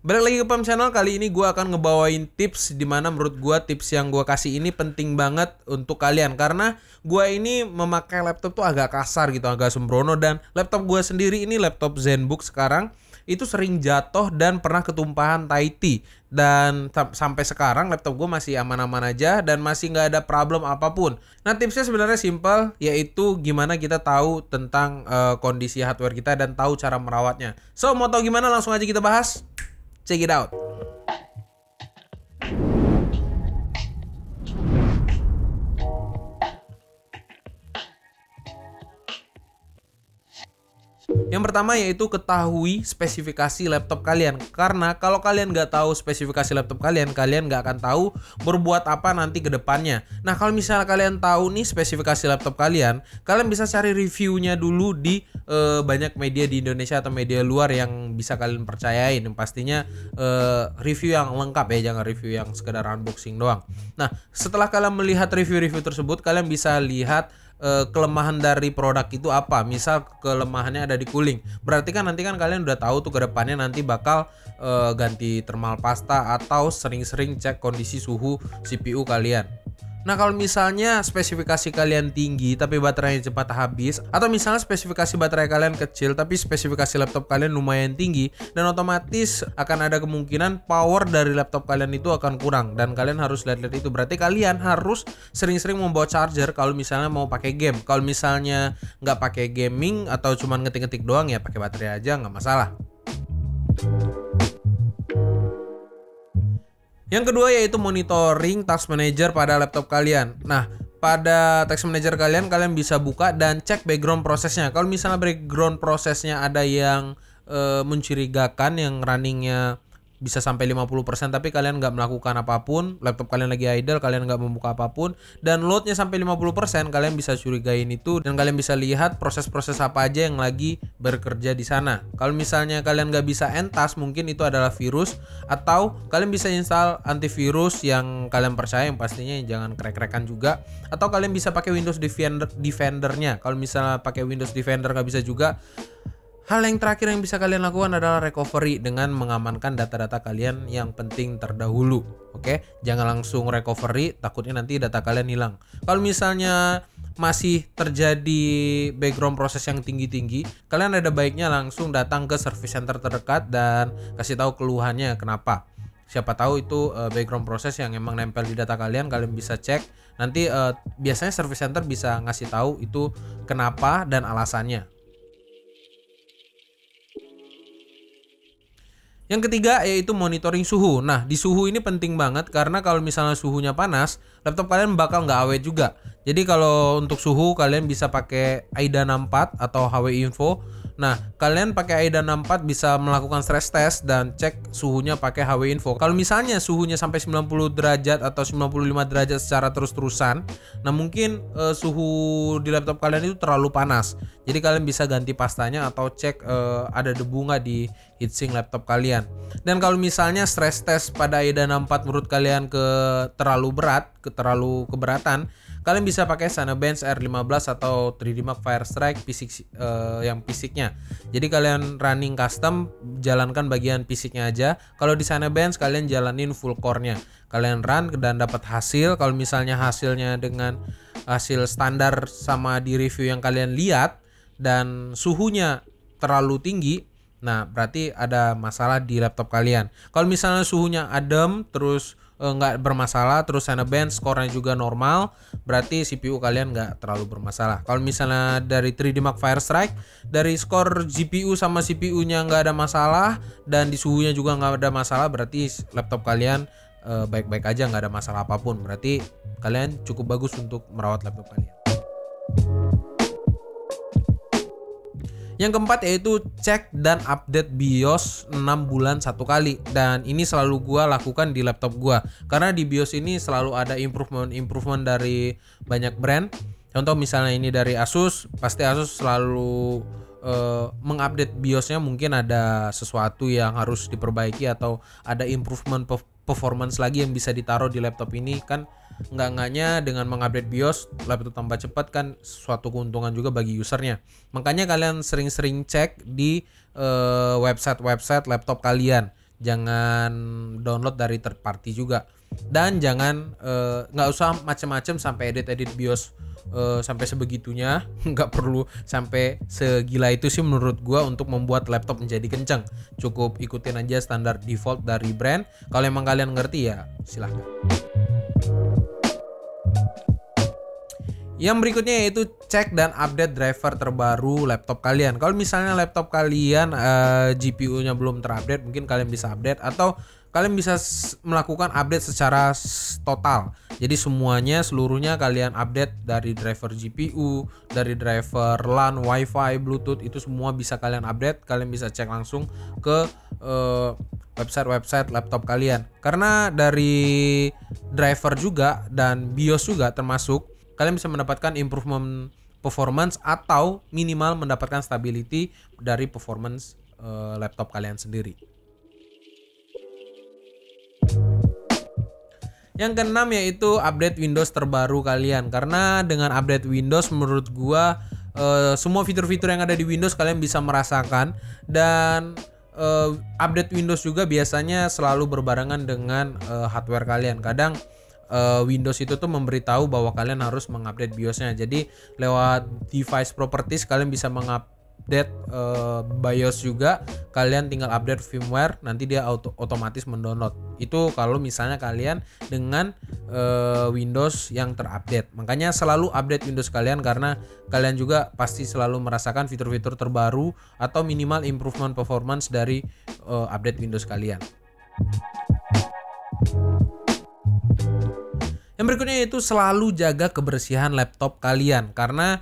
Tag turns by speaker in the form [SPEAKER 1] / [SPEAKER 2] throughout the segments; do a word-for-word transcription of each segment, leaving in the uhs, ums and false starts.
[SPEAKER 1] Balik lagi ke Pam Channel. Kali ini gue akan ngebawain tips dimana menurut gue tips yang gue kasih ini penting banget untuk kalian. Karena gue ini memakai laptop tuh agak kasar gitu, agak sembrono. Dan laptop gue sendiri ini laptop ZenBook sekarang itu sering jatuh dan pernah ketumpahan Thai-tea. Dan sampai sekarang laptop gue masih aman-aman aja dan masih nggak ada problem apapun. Nah, tipsnya sebenarnya simpel, yaitu gimana kita tahu tentang uh, kondisi hardware kita dan tahu cara merawatnya. So, mau tahu gimana? Langsung aja kita bahas. Check it out. Yang pertama yaitu ketahui spesifikasi laptop kalian. Karena kalau kalian nggak tahu spesifikasi laptop kalian, kalian nggak akan tahu berbuat apa nanti ke depannya. Nah, kalau misalnya kalian tahu nih spesifikasi laptop kalian, kalian bisa cari reviewnya dulu di uh, banyak media di Indonesia atau media luar yang bisa kalian percayain. Yang pastinya uh, review yang lengkap ya, jangan review yang sekedar unboxing doang. Nah, setelah kalian melihat review-review tersebut, kalian bisa lihat Uh, kelemahan dari produk itu apa. Misal kelemahannya ada di cooling, berarti kan nanti kan kalian udah tahu tuh ke depannya nanti bakal uh, ganti thermal pasta atau sering-sering cek kondisi suhu C P U kalian. Nah, kalau misalnya spesifikasi kalian tinggi tapi baterainya cepat habis, atau misalnya spesifikasi baterai kalian kecil tapi spesifikasi laptop kalian lumayan tinggi, dan otomatis akan ada kemungkinan power dari laptop kalian itu akan kurang dan kalian harus lihat-lihat itu. Berarti kalian harus sering-sering membawa charger kalau misalnya mau pakai game. Kalau misalnya nggak pakai gaming atau cuma ngetik-ngetik doang, ya pakai baterai aja, nggak masalah. Yang kedua yaitu monitoring task manager pada laptop kalian. Nah, pada task manager kalian, kalian bisa buka dan cek background prosesnya. Kalau misalnya background prosesnya ada yang e, mencurigakan, yang runningnya bisa sampai lima puluh persen tapi kalian nggak melakukan apapun, laptop kalian lagi idle, kalian nggak membuka apapun, dan loadnya sampai lima puluh persen, kalian bisa curigain itu dan kalian bisa lihat proses-proses apa aja yang lagi bekerja di sana. Kalau misalnya kalian nggak bisa end task, mungkin itu adalah virus, atau kalian bisa install antivirus yang kalian percaya, yang pastinya jangan crack-crackan juga, atau kalian bisa pakai Windows Defender Defendernya. Kalau misalnya pakai Windows Defender nggak bisa juga, hal yang terakhir yang bisa kalian lakukan adalah recovery dengan mengamankan data-data kalian yang penting terdahulu. Oke, jangan langsung recovery, takutnya nanti data kalian hilang. Kalau misalnya masih terjadi background proses yang tinggi-tinggi, kalian ada baiknya langsung datang ke service center terdekat dan kasih tahu keluhannya kenapa. Siapa tahu itu uh, background proses yang emang nempel di data kalian, kalian bisa cek. Nanti uh, biasanya service center bisa ngasih tahu itu kenapa dan alasannya. Yang ketiga yaitu monitoring suhu. Nah, di suhu ini penting banget karena kalau misalnya suhunya panas, laptop kalian bakal nggak awet juga. Jadi kalau untuk suhu kalian bisa pakai AIDA enam empat atau H W Info. Nah, kalian pakai AIDA enam empat bisa melakukan stress test dan cek suhunya pakai H W Info. Kalau misalnya suhunya sampai sembilan puluh derajat atau sembilan puluh lima derajat secara terus-terusan, nah mungkin uh, suhu di laptop kalian itu terlalu panas. Jadi kalian bisa ganti pastanya atau cek uh, ada debu nggak di heatsink laptop kalian. Dan kalau misalnya stress test pada AIDA enam empat menurut kalian ke terlalu berat, ke terlalu keberatan, kalian bisa pakai Cinebench R lima belas atau tiga D Mark Firestrike fisik uh, yang fisiknya. Jadi kalian running custom, jalankan bagian fisiknya aja. Kalau di Cinebench kalian jalanin full core-nya. Kalian run dan dapat hasil. Kalau misalnya hasilnya dengan hasil standar sama di review yang kalian lihat dan suhunya terlalu tinggi, nah berarti ada masalah di laptop kalian. Kalau misalnya suhunya adem terus nggak bermasalah, terus Cinebench skornya juga normal, berarti C P U kalian nggak terlalu bermasalah. Kalau misalnya dari tiga D Mark Firestrike, dari skor G P U sama C P U-nya nggak ada masalah dan di suhunya juga nggak ada masalah, berarti laptop kalian e, baik-baik aja, nggak ada masalah apapun. Berarti kalian cukup bagus untuk merawat laptop kalian. Yang keempat yaitu cek dan update BIOS enam bulan satu kali. Dan ini selalu gua lakukan di laptop gua karena di BIOS ini selalu ada improvement-improvement dari banyak brand. Contoh misalnya ini dari Asus, pasti Asus selalu uh, mengupdate BIOSnya, mungkin ada sesuatu yang harus diperbaiki atau ada improvement performance lagi yang bisa ditaruh di laptop ini. Kan nggak-nggaknya dengan mengupdate BIOS laptop tambah cepat, kan suatu keuntungan juga bagi usernya. Makanya kalian sering-sering cek di uh, website-website laptop kalian. jangan download dari third party juga, dan jangan nggak uh, usah macam-macam sampai edit-edit BIOS uh, sampai sebegitunya. Nggak perlu sampai segila itu sih menurut gua untuk membuat laptop menjadi kencang. Cukup ikutin aja standar default dari brand. Kalau emang kalian ngerti ya silahkan. Yang berikutnya yaitu cek dan update driver terbaru laptop kalian. Kalau misalnya laptop kalian uh, G P U-nya belum terupdate, mungkin kalian bisa update, atau kalian bisa melakukan update secara total. Jadi semuanya seluruhnya kalian update dari driver G P U, dari driver LAN, Wi-Fi, Bluetooth, itu semua bisa kalian update. Kalian bisa cek langsung ke uh, website-website laptop kalian. Karena dari driver juga dan BIOS juga termasuk, kalian bisa mendapatkan improvement performance atau minimal mendapatkan stability dari performance uh, laptop kalian sendiri. Yang keenam yaitu update Windows terbaru kalian. Karena dengan update Windows menurut gua uh, semua fitur-fitur yang ada di Windows kalian bisa merasakan, dan uh, update Windows juga biasanya selalu berbarengan dengan uh, hardware kalian. Kadang Uh, Windows itu tuh memberitahu bahwa kalian harus mengupdate BIOS-nya. Jadi lewat device properties kalian bisa mengupdate uh, BIOS juga. Kalian tinggal update firmware, nanti dia auto otomatis mendownload. Itu kalau misalnya kalian dengan uh, Windows yang terupdate. Makanya selalu update Windows kalian, karena kalian juga pasti selalu merasakan fitur-fitur terbaru atau minimal improvement performance dari uh, update Windows kalian. Yang berikutnya yaitu selalu jaga kebersihan laptop kalian, karena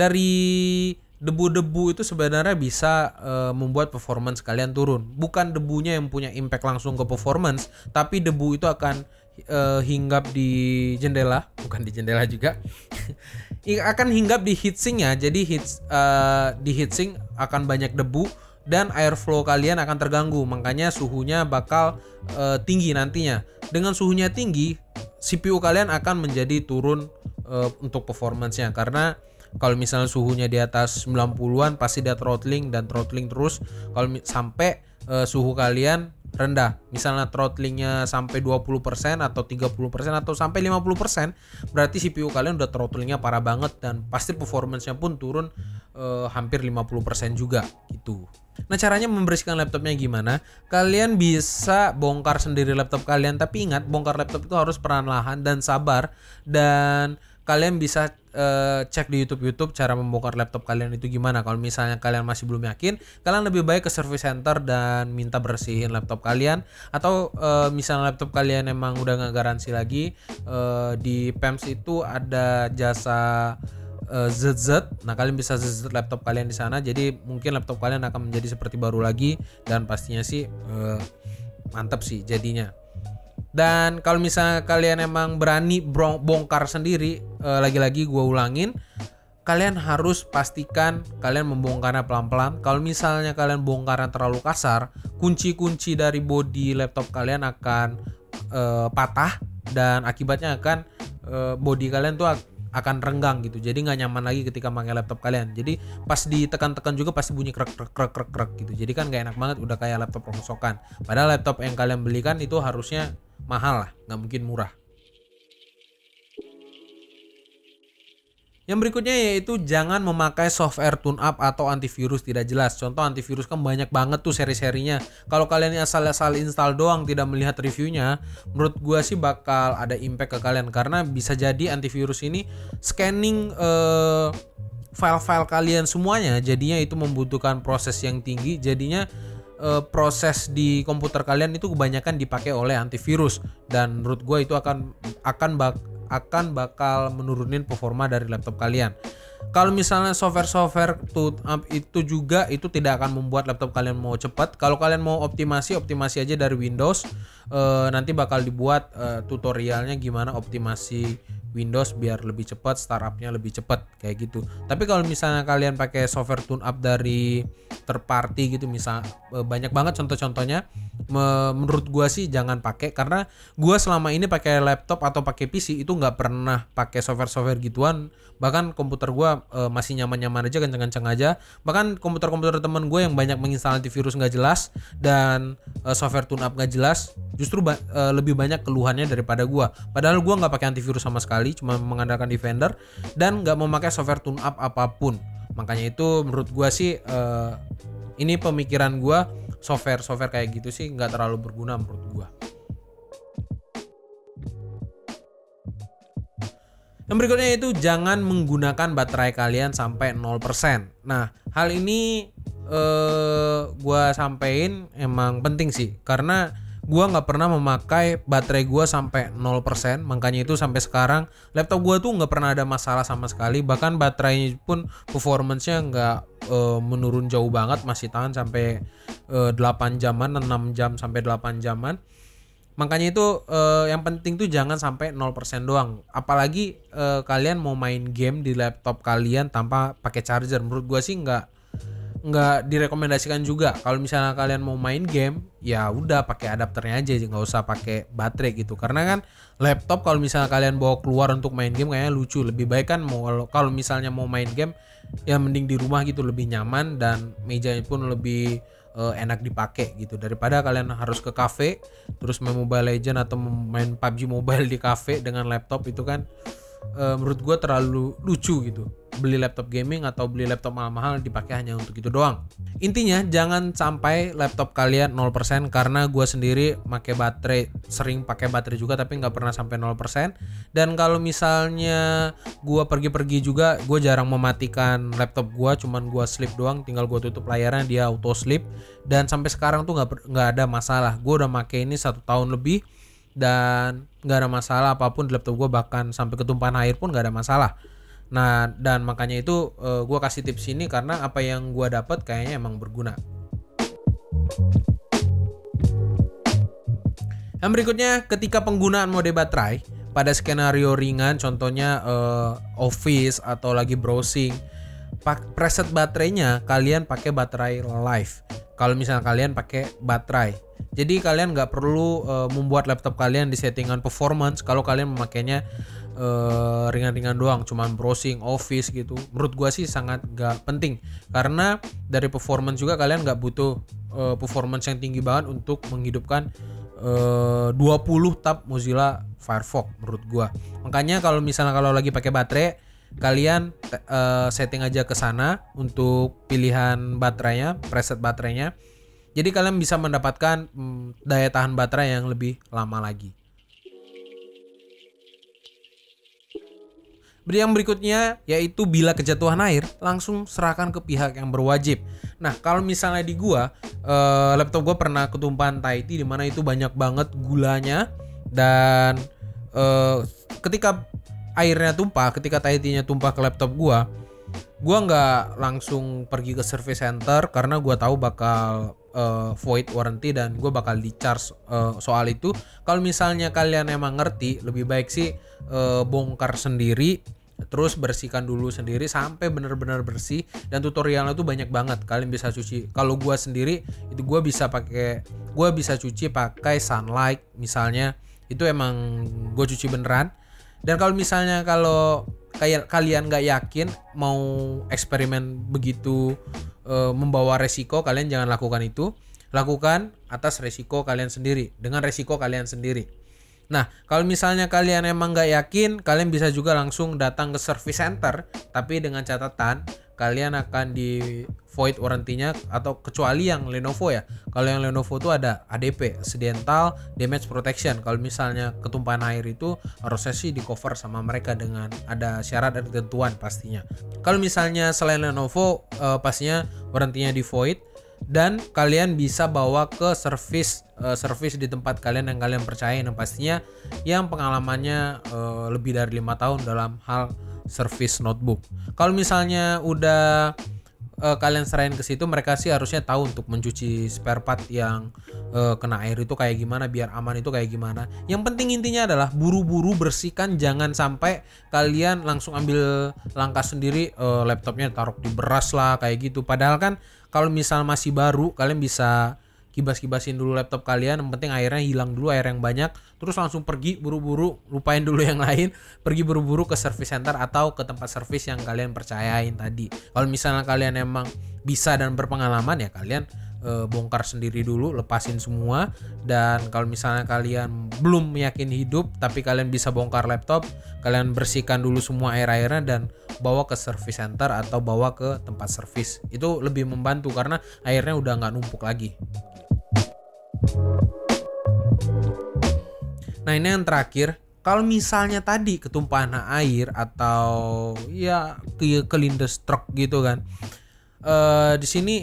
[SPEAKER 1] dari debu-debu itu sebenarnya bisa e, membuat performance kalian turun. Bukan debunya yang punya impact langsung ke performance, tapi debu itu akan e, hinggap di jendela, bukan di jendela juga. akan hinggap di heatsinknya. Jadi heat, e, di heatsink akan banyak debu dan airflow kalian akan terganggu. Makanya suhunya bakal e, tinggi nantinya. Dengan suhunya tinggi, C P U kalian akan menjadi turun uh, untuk performance-nya, karena kalau misalnya suhunya di atas sembilan puluhan pasti dia throttling dan throttling terus. Kalau sampai uh, suhu kalian rendah, misalnya throttlingnya sampai dua puluh persen atau tiga puluh persen atau sampai lima puluh persen, berarti C P U kalian udah throttlingnya parah banget dan pasti performance-nya pun turun uh, hampir lima puluh persen juga gitu. Nah, caranya membersihkan laptopnya gimana? Kalian bisa bongkar sendiri laptop kalian, tapi ingat, bongkar laptop itu harus perlahan dan sabar. Dan kalian bisa uh, cek di YouTube-YouTube cara membongkar laptop kalian itu gimana. Kalau misalnya kalian masih belum yakin, kalian lebih baik ke service center dan minta bersihin laptop kalian. Atau uh, misalnya laptop kalian emang udah nggak garansi lagi, uh, di P E M S itu ada jasa Z Z. Nah, kalian bisa Z Z laptop kalian di sana. Jadi mungkin laptop kalian akan menjadi seperti baru lagi, dan pastinya sih uh, mantap sih jadinya. Dan kalau misalnya kalian emang berani bongkar sendiri, uh, lagi-lagi gue ulangin, kalian harus pastikan kalian membongkarnya pelan-pelan. Kalau misalnya kalian bongkarnya terlalu kasar, kunci-kunci dari bodi laptop kalian akan uh, patah, dan akibatnya akan uh, bodi kalian tuh akan renggang gitu. Jadi nggak nyaman lagi ketika pakai laptop kalian. Jadi pas ditekan-tekan juga pasti bunyi krek krek krek krek krek gitu. Jadi kan nggak enak banget, udah kayak laptop rongsokan. Padahal laptop yang kalian belikan itu harusnya mahal lah, nggak mungkin murah. Yang berikutnya yaitu jangan memakai software tune up atau antivirus tidak jelas. Contoh antivirus kan banyak banget tuh seri-serinya. Kalau kalian asal-asal install doang tidak melihat reviewnya, menurut gua sih bakal ada impact ke kalian, karena bisa jadi antivirus ini scanning eh, file-file kalian semuanya, jadinya itu membutuhkan proses yang tinggi. Jadinya eh, proses di komputer kalian itu kebanyakan dipakai oleh antivirus, dan menurut gua itu akan akan bak akan bakal menurunin performa dari laptop kalian. Kalau misalnya software-software tune up itu juga itu tidak akan membuat laptop kalian mau cepat. Kalau kalian mau optimasi, optimasi aja dari Windows. E, nanti bakal dibuat e, tutorialnya gimana optimasi Windows biar lebih cepat, startupnya lebih cepat kayak gitu. Tapi kalau misalnya kalian pakai software tune up dari third party gitu, misal banyak banget contoh-contohnya, menurut gua sih jangan pakai, karena gua selama ini pakai laptop atau pakai P C itu nggak pernah pakai software-software gituan. Bahkan komputer gua e, masih nyaman-nyaman aja, kenceng-kenceng aja. Bahkan komputer-komputer teman gue yang banyak menginstal antivirus nggak jelas dan e, software tune up nggak jelas, justru ba- e, lebih banyak keluhannya daripada gua. Padahal gua nggak pakai antivirus sama sekali, cuma mengandalkan Defender dan nggak memakai software tune up apapun. Makanya itu menurut gua sih e, ini pemikiran gua, software-software kayak gitu sih nggak terlalu berguna menurut gua. Yang berikutnya itu jangan menggunakan baterai kalian sampai nol persen. Nah, hal ini eh, gua sampein emang penting sih, karena gua nggak pernah memakai baterai gua sampai nol persen. Makanya itu sampai sekarang laptop gua tuh nggak pernah ada masalah sama sekali. Bahkan baterainya pun performance-nya nggak eh, menurun jauh banget, masih tahan sampai eh, delapan jaman, enam jam sampai delapan jaman. Makanya itu eh, yang penting tuh jangan sampai nol persen doang. Apalagi eh, kalian mau main game di laptop kalian tanpa pakai charger. Menurut gua sih nggak nggak direkomendasikan juga. Kalau misalnya kalian mau main game, ya udah pakai adapternya aja, nggak usah pakai baterai gitu. Karena kan laptop kalau misalnya kalian bawa keluar untuk main game kayaknya lucu. Lebih baik kan mau kalau misalnya mau main game ya mending di rumah gitu, lebih nyaman dan mejanya pun lebih uh, enak dipakai gitu, daripada kalian harus ke cafe terus main Mobile Legend atau main P U B G Mobile di cafe dengan laptop. Itu kan uh, menurut gue terlalu lucu gitu, beli laptop gaming atau beli laptop mahal-mahal dipakai hanya untuk itu doang. Intinya jangan sampai laptop kalian nol persen, karena gue sendiri pakai baterai, sering pakai baterai juga tapi nggak pernah sampai nol persen. Dan kalau misalnya gue pergi-pergi juga, gue jarang mematikan laptop gue, cuman gue sleep doang, tinggal gue tutup layarnya dia auto sleep. Dan sampai sekarang tuh nggak nggak ada masalah. Gue udah pakai ini satu tahun lebih dan nggak ada masalah apapun di laptop gue, bahkan sampai ketumpahan air pun nggak ada masalah. Nah, dan makanya itu uh, gue kasih tips ini karena apa yang gue dapat kayaknya emang berguna. Yang berikutnya, ketika penggunaan mode baterai pada skenario ringan, contohnya uh, office atau lagi browsing, pak preset baterainya kalian pakai baterai live. Kalau misalnya kalian pakai baterai, jadi kalian nggak perlu uh, membuat laptop kalian di settingan performance kalau kalian memakainya Uh, ringan-ringan doang, cuman browsing office gitu. Menurut gua sih sangat gak penting, karena dari performance juga kalian gak butuh uh, performance yang tinggi banget untuk menghidupkan uh, dua puluh tab Mozilla Firefox menurut gua. Makanya kalau misalnya kalau lagi pakai baterai, kalian uh, setting aja ke sana untuk pilihan baterainya, preset baterainya. Jadi kalian bisa mendapatkan um, daya tahan baterai yang lebih lama lagi. Yang berikutnya yaitu bila kejatuhan air, langsung serahkan ke pihak yang berwajib. Nah, kalau misalnya di gua, uh, laptop gua pernah ketumpahan Thai tea, di mana itu banyak banget gulanya, dan uh, ketika airnya tumpah, ketika Thai tea-nya tumpah ke laptop gua, gua nggak langsung pergi ke service center karena gua tahu bakal uh, void warranty dan gua bakal di charge uh, soal itu. Kalau misalnya kalian emang ngerti, lebih baik sih uh, bongkar sendiri, terus bersihkan dulu sendiri sampai benar-benar bersih, dan tutorialnya tuh banyak banget. Kalian bisa cuci. Kalau gua sendiri itu gua bisa pakai gua bisa cuci pakai Sunlight misalnya. Itu emang gua cuci beneran. Dan kalau misalnya kalau kayak kalian nggak yakin mau eksperimen begitu e, membawa resiko, kalian jangan lakukan itu. Lakukan atas resiko kalian sendiri, dengan resiko kalian sendiri. Nah, kalau misalnya kalian emang nggak yakin, kalian bisa juga langsung datang ke service center, tapi dengan catatan kalian akan di void warranty-nya, atau kecuali yang Lenovo ya. Kalau yang Lenovo itu ada A D P, Accidental Damage Protection. Kalau misalnya ketumpahan air itu harusnya sih di cover sama mereka dengan ada syarat dan ketentuan pastinya. Kalau misalnya selain Lenovo, eh, pastinya warranty-nya di void, dan kalian bisa bawa ke service uh, service di tempat kalian yang kalian percaya, yang pastinya yang pengalamannya uh, lebih dari lima tahun dalam hal service notebook. Kalau misalnya udah uh, kalian serahin ke situ, mereka sih harusnya tahu untuk mencuci spare part yang uh, kena air itu kayak gimana, biar aman itu kayak gimana. Yang penting intinya adalah buru-buru bersihkan, jangan sampai kalian langsung ambil langkah sendiri, uh, laptopnya taruh di beras lah kayak gitu. Padahal kan kalau misal masih baru, kalian bisa kibas-kibasin dulu laptop kalian, yang penting airnya hilang dulu, air yang banyak, terus langsung pergi buru-buru, lupain dulu yang lain, pergi buru-buru ke service center atau ke tempat service yang kalian percayain tadi. Kalau misalnya kalian emang bisa dan berpengalaman, ya kalian e, bongkar sendiri dulu, lepasin semua. Dan kalau misalnya kalian belum yakin hidup tapi kalian bisa bongkar laptop, kalian bersihkan dulu semua air-airnya dan bawa ke service center atau bawa ke tempat service. Itu lebih membantu karena airnya udah nggak numpuk lagi. Nah, ini yang terakhir, kalau misalnya tadi ketumpahan air atau ya ke kelindes truk gitu kan, e, di sini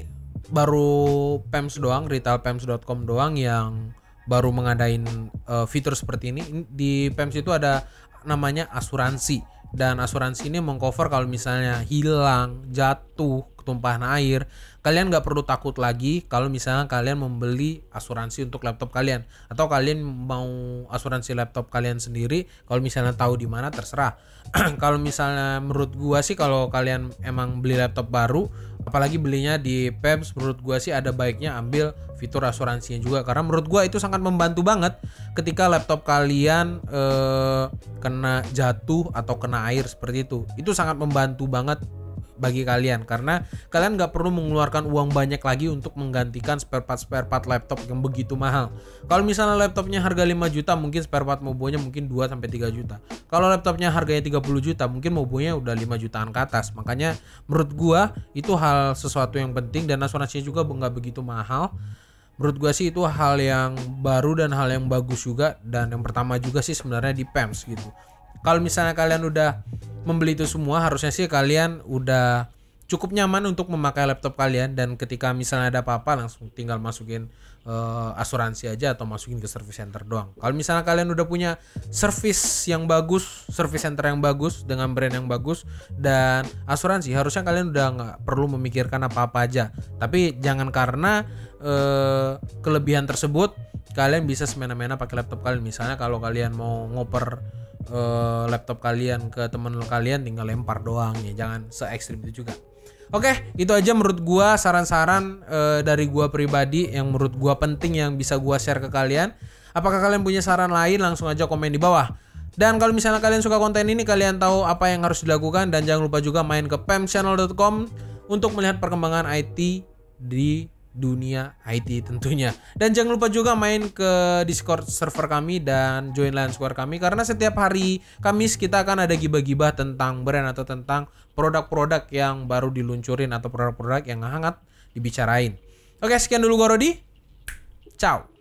[SPEAKER 1] baru P E M S doang, retail pems dot com doang yang baru mengadain e, fitur seperti ini. Di P E M S itu ada namanya asuransi, dan asuransi ini mengcover kalau misalnya hilang, jatuh, ketumpahan air, kalian nggak perlu takut lagi kalau misalnya kalian membeli asuransi untuk laptop kalian, atau kalian mau asuransi laptop kalian sendiri. Kalau misalnya tahu di mana terserah. Kalau misalnya menurut gua sih, kalau kalian emang beli laptop baru, apalagi belinya di P E M S, menurut gua sih ada baiknya ambil fitur asuransinya juga, karena menurut gua itu sangat membantu banget ketika laptop kalian eh, kena jatuh atau kena air seperti itu. Itu sangat membantu banget bagi kalian, karena kalian nggak perlu mengeluarkan uang banyak lagi untuk menggantikan spare part spare part laptop yang begitu mahal. Kalau misalnya laptopnya harga lima juta, mungkin spare part mobonya mungkin dua sampai tiga juta. Kalau laptopnya harganya tiga puluh juta, mungkin mobonya udah lima jutaan ke atas. Makanya menurut gua itu hal sesuatu yang penting, dan asuransinya juga nggak begitu mahal. Menurut gua sih itu hal yang baru dan hal yang bagus juga, dan yang pertama juga sih sebenarnya di P E M S gitu. Kalau misalnya kalian udah membeli itu semua, harusnya sih kalian udah cukup nyaman untuk memakai laptop kalian, dan ketika misalnya ada apa-apa langsung tinggal masukin uh, asuransi aja atau masukin ke service center doang. Kalau misalnya kalian udah punya service yang bagus, service center yang bagus dengan brand yang bagus dan asuransi, harusnya kalian udah nggak perlu memikirkan apa-apa aja. Tapi jangan karena uh, kelebihan tersebut kalian bisa semena-mena pakai laptop kalian. Misalnya kalau kalian mau ngoper Uh, laptop kalian ke temen kalian, tinggal lempar doang, ya jangan se ekstrim itu juga. Oke, itu aja menurut gua saran-saran uh, dari gua pribadi yang menurut gua penting yang bisa gua share ke kalian. Apakah kalian punya saran lain? Langsung aja komen di bawah. Dan kalau misalnya kalian suka konten ini, kalian tahu apa yang harus dilakukan, dan jangan lupa juga main ke pems channel dot com untuk melihat perkembangan I T di dunia I T tentunya. Dan jangan lupa juga main ke Discord server kami dan join Line Square kami, karena setiap hari Kamis kita akan ada gibah-gibah tentang brand atau tentang produk-produk yang baru diluncurin atau produk-produk yang hangat dibicarain. Oke, sekian dulu gua Rodi. Ciao.